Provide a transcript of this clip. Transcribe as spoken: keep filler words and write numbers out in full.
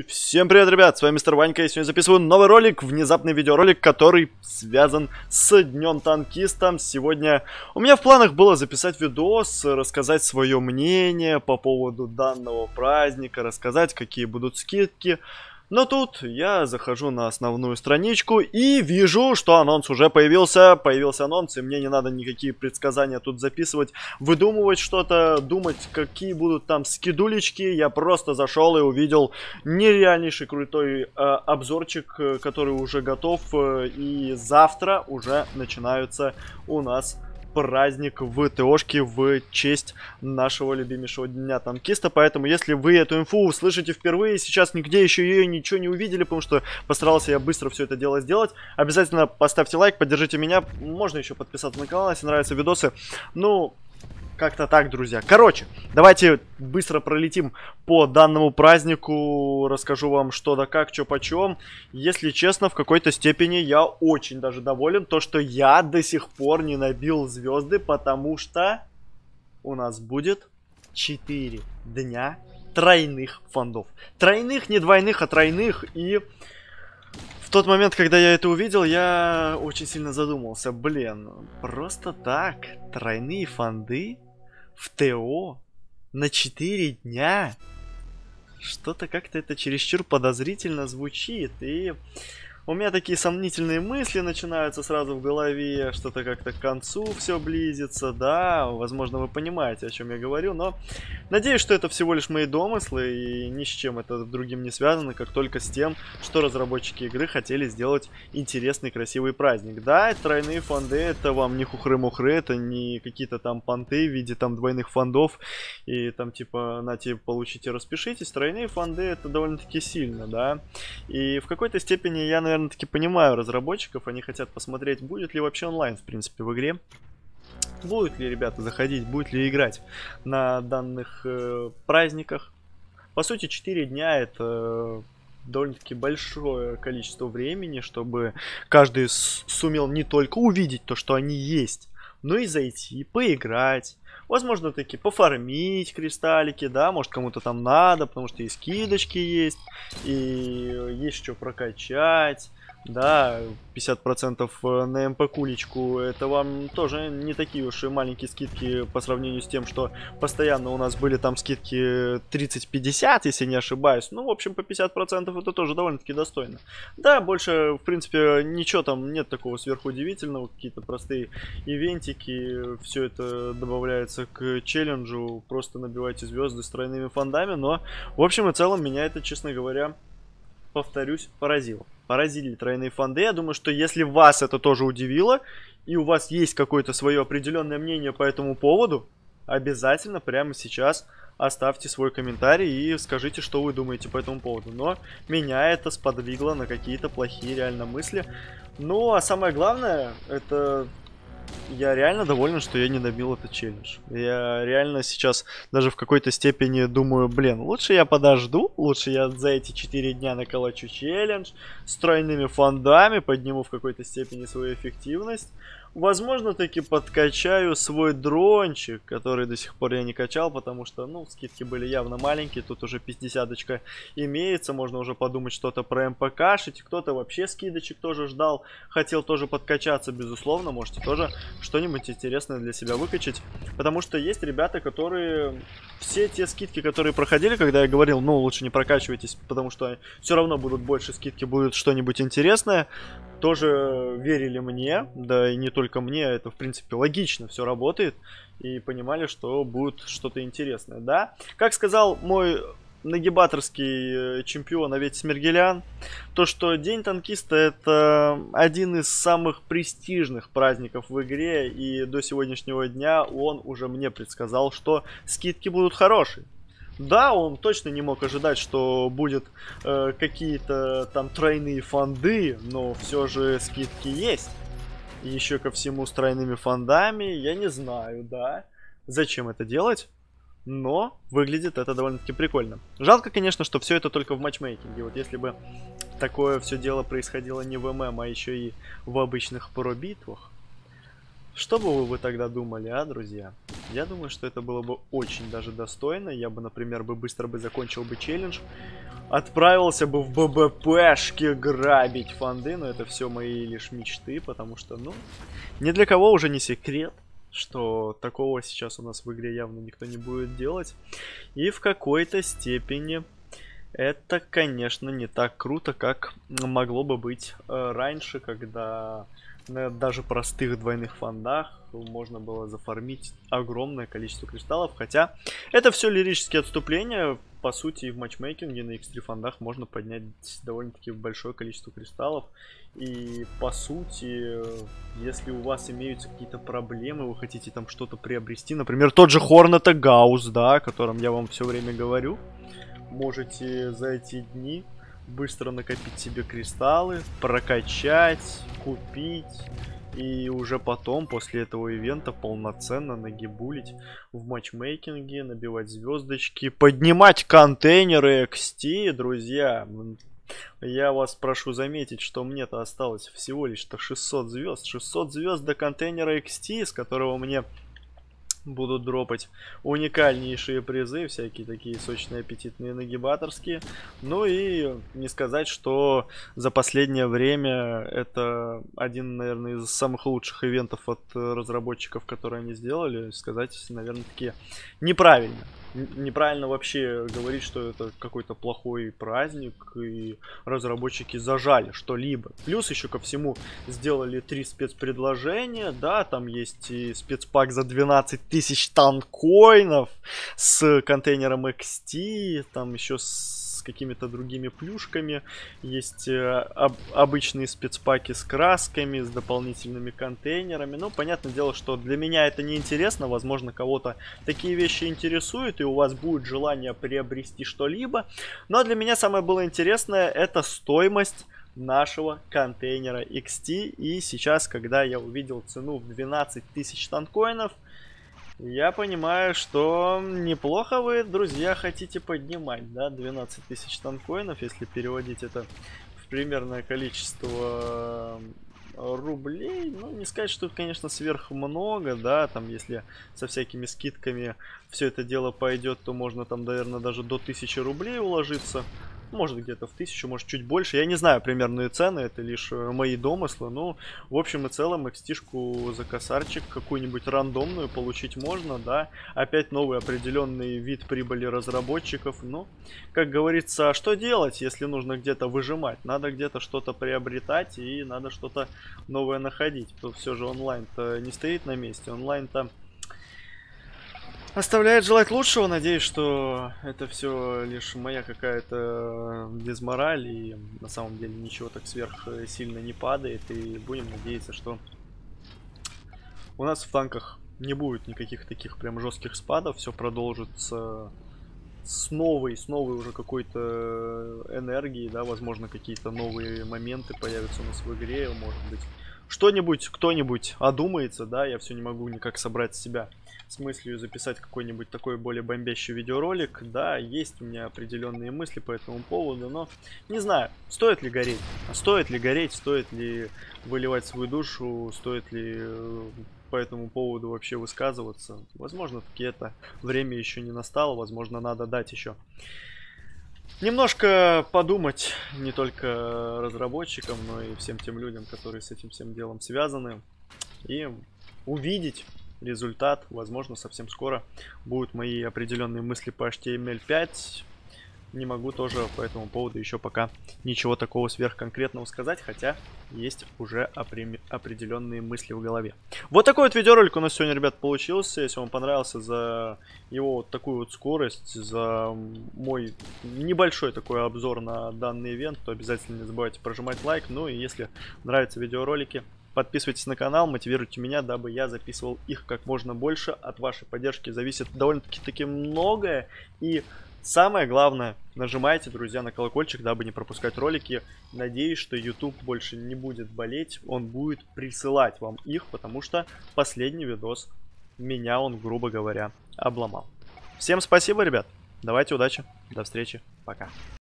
Всем привет, ребят, с вами Мистер Ванька, я сегодня записываю новый ролик, внезапный видеоролик, который связан с Днем Танкиста. Сегодня у меня в планах было записать видос, рассказать свое мнение по поводу данного праздника, рассказать, какие будут скидки. Но тут я захожу на основную страничку и вижу, что анонс уже появился. Появился анонс, и мне не надо никакие предсказания тут записывать, выдумывать что-то, думать, какие будут там скидулечки. Я просто зашел и увидел нереальнейший крутой э, обзорчик, который уже готов. Э, и завтра уже начинаются у нас праздник в ТОшке в честь нашего любимейшего Дня Танкиста. Поэтому, если вы эту инфу услышите впервые, сейчас нигде еще ее ничего не увидели, потому что постарался я быстро все это дело сделать, обязательно поставьте лайк, поддержите меня. Можно еще подписаться на канал, если нравятся видосы. Ну, как-то так, друзья. Короче, давайте быстро пролетим по данному празднику. Расскажу вам что да как, что почем. Если честно, в какой-то степени я очень даже доволен. То, что я до сих пор не набил звезды, потому что у нас будет четыре дня тройных фондов. Тройных, не двойных, а тройных. И в тот момент, когда я это увидел, я очень сильно задумался. Блин, просто так, тройные фонды в ТО на четыре дня? Что-то как-то это чересчур подозрительно звучит. И у меня такие сомнительные мысли начинаются сразу в голове. Что-то как-то к концу все близится. Да, возможно, вы понимаете, о чем я говорю. Но надеюсь, что это всего лишь мои домыслы. И ни с чем это другим не связано, как только с тем, что разработчики игры хотели сделать интересный, красивый праздник. Да, тройные фонды, это вам не хухры-мухры, это не какие-то там понты в виде там двойных фондов. И там типа, нате, получите, распишитесь. Тройные фонды это довольно-таки сильно, да. И в какой-то степени я, наверное, таки понимаю разработчиков, они хотят посмотреть, будет ли вообще онлайн, в принципе, в игре. Будут ли ребята заходить, будет ли играть на данных э, праздниках. По сути, четыре дня это довольно-таки большое количество времени, чтобы каждый сумел не только увидеть то, что они есть, но и зайти, поиграть. Возможно, таки пофармить кристаллики, да, может кому-то там надо, потому что и скидочки есть, и есть что прокачать, да, пятьдесят процентов на МП-кулечку, это вам тоже не такие уж и маленькие скидки по сравнению с тем, что постоянно у нас были там скидки тридцать-пятьдесят, если не ошибаюсь, ну, в общем, по пятьдесят процентов это тоже довольно-таки достойно. Да, больше, в принципе, ничего там нет такого сверхудивительного, какие-то простые ивентики, все это добавляется к челленджу, просто набивайте звезды с тройными фондами, но в общем и целом меня это, честно говоря, повторюсь, поразило. Поразили тройные фонды. Я думаю, что если вас это тоже удивило, и у вас есть какое-то свое определенное мнение по этому поводу, обязательно прямо сейчас оставьте свой комментарий и скажите, что вы думаете по этому поводу. Но меня это сподвигло на какие-то плохие реально мысли. Ну, а самое главное, это... Я реально доволен, что я не добил этот челлендж. Я реально сейчас даже в какой-то степени думаю, блин, лучше я подожду, лучше я за эти четыре дня наколочу челлендж с тройными фондами, подниму в какой-то степени свою эффективность. Возможно, таки подкачаю свой дрончик, который до сих пор я не качал, потому что, ну, скидки были явно маленькие, тут уже пятидесяточка имеется, можно уже подумать что-то про МПКшить, кто-то вообще скидочек тоже ждал, хотел тоже подкачаться, безусловно, можете тоже что-нибудь интересное для себя выкачать, потому что есть ребята, которые все те скидки, которые проходили, когда я говорил, ну, лучше не прокачивайтесь, потому что все равно будут больше скидки, будет что-нибудь интересное, тоже верили мне, да и не только мне, это в принципе логично, все работает, и понимали, что будет что-то интересное, да. Как сказал мой нагибаторский чемпион Аветис Мергелян, то что День Танкиста это один из самых престижных праздников в игре, и до сегодняшнего дня он уже мне предсказал, что скидки будут хорошие. Да, он точно не мог ожидать, что будет э, какие-то там тройные фонды, но все же скидки есть. И еще ко всему с тройными фондами, я не знаю, да, зачем это делать, но выглядит это довольно-таки прикольно. Жалко, конечно, что все это только в матчмейкинге. Вот если бы такое все дело происходило не в ММ, а еще и в обычных про-битвах, что бы вы тогда думали, а, друзья? Я думаю, что это было бы очень даже достойно. Я бы, например, бы быстро бы закончил бы челлендж. отправился бы в ББПшки грабить фонды, но это все мои лишь мечты, потому что, ну, ни для кого уже не секрет, что такого сейчас у нас в игре явно никто не будет делать. И в какой-то степени это, конечно, не так круто, как могло бы быть э, раньше, когда на даже простых двойных фондах можно было зафармить огромное количество кристаллов. Хотя это все лирические отступления. По сути, и в матчмейкинге на икс три фондах можно поднять довольно-таки большое количество кристаллов. И по сути, если у вас имеются какие-то проблемы, вы хотите там что-то приобрести, например, тот же Хорнета Гаусс, да, о котором я вам все время говорю, можете за эти дни быстро накопить себе кристаллы, прокачать, купить. И уже потом, после этого ивента, полноценно нагибулить в матчмейкинге, набивать звездочки, поднимать контейнеры икс ти, друзья. Я вас прошу заметить, что мне-то осталось всего лишь-то шестьсот звезд. шестьсот звезд до контейнера икс ти, с которого мне будут дропать уникальнейшие призы, всякие такие сочные, аппетитные, нагибаторские. Ну и не сказать, что за последнее время это один, наверное, из самых лучших ивентов от разработчиков, которые они сделали. Сказать, наверное, таки неправильно. Неправильно вообще говорить, что это какой-то плохой праздник, и разработчики зажали что-либо. Плюс еще ко всему сделали три спецпредложения, да, там есть и спецпак за двенадцать тысяч танкоинов с контейнером икс ти, там еще с какими-то другими плюшками, есть э, об, обычные спецпаки с красками, с дополнительными контейнерами. Ну, понятное дело, что для меня это не интересно, возможно, кого-то такие вещи интересуют, и у вас будет желание приобрести что-либо. Но для меня самое было интересное — это стоимость нашего контейнера икс ти. И сейчас, когда я увидел цену в двенадцать тысяч танкоинов, я понимаю, что неплохо вы, друзья, хотите поднимать, да, двенадцать тысяч танкоинов, если переводить это в примерное количество рублей. Ну, не сказать, что это, конечно, сверх много, да, там, если со всякими скидками все это дело пойдет, то можно там, наверное, даже до тысячи рублей уложиться. Может, где-то в тысячу, может, чуть больше. Я не знаю примерные цены, это лишь мои домыслы. Но, в общем и целом, икс ти-шку за косарчик какую-нибудь рандомную получить можно, да. Опять новый определенный вид прибыли разработчиков. Ну, как говорится, что делать, если нужно где-то выжимать? Надо где-то что-то приобретать и надо что-то новое находить. Тут все же онлайн-то не стоит на месте. Онлайн-то оставляет желать лучшего. Надеюсь, что это все лишь моя какая-то дезмораль, и на самом деле ничего так сверх сильно не падает. И будем надеяться, что у нас в танках не будет никаких таких прям жестких спадов. Все продолжится с новой, с новой уже какой-то энергией, да, возможно, какие-то новые моменты появятся у нас в игре, может быть, что-нибудь, кто-нибудь одумается, да, я все не могу никак собрать себя с мыслью записать какой-нибудь такой более бомбящий видеоролик. Да, есть у меня определенные мысли по этому поводу, но не знаю, стоит ли гореть, стоит ли гореть, стоит ли выливать свою душу, стоит ли по этому поводу вообще высказываться. Возможно, таки это время еще не настало, возможно, надо дать еще немножко подумать не только разработчикам, но и всем тем людям, которые с этим всем делом связаны, и увидеть результат. Возможно, совсем скоро будут мои определенные мысли по эйч ти эм эль пять. Не могу тоже по этому поводу еще пока ничего такого сверхконкретного сказать, хотя есть уже определенные мысли в голове. Вот такой вот видеоролик у нас сегодня, ребят, получился. Если вам понравился за его вот такую вот скорость, за мой небольшой такой обзор на данный ивент, то обязательно не забывайте прожимать лайк. Ну и если нравятся видеоролики, подписывайтесь на канал, мотивируйте меня, дабы я записывал их как можно больше. От вашей поддержки зависит довольно-таки таки многое. И самое главное, нажимайте, друзья, на колокольчик, дабы не пропускать ролики. Надеюсь, что YouTube больше не будет болеть, он будет присылать вам их, потому что последний видос меня он, грубо говоря, обломал. Всем спасибо, ребят. Давайте, удачи, до встречи, пока.